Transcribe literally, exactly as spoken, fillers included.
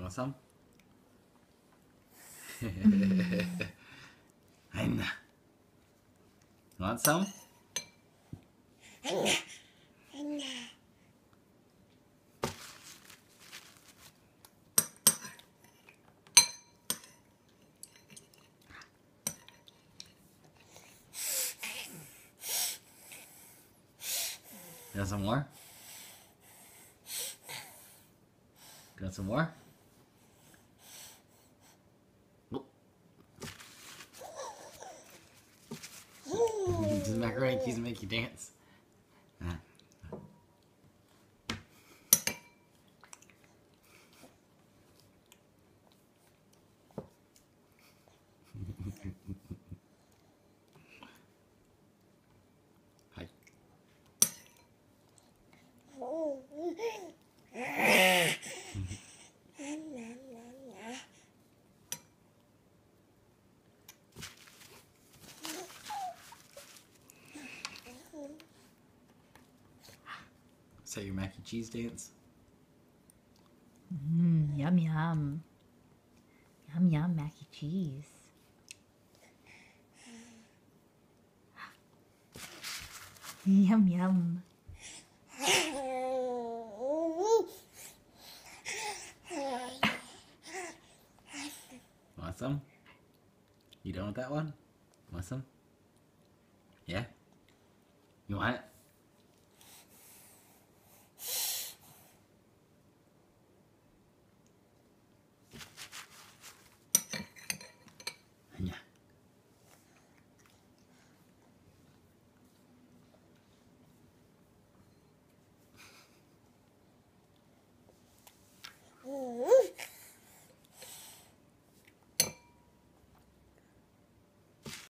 want some? You want some? You want some more? You want some more? Does macaroni cheese make you dance? Uh. Hi. Is that your mac and cheese dance? Mmm, yum yum. Yum yum mac and cheese. Yum yum. Want some? You done with that one? Want some? Yeah? You want it?